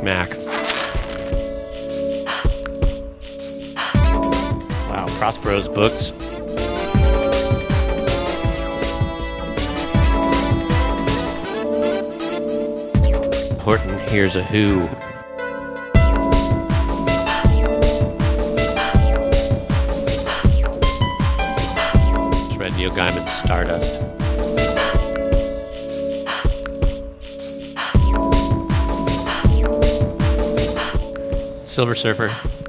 Mac. Wow, Prospero's books. Horton hears a who. It's read Neil Gaiman's Stardust. Silver Surfer.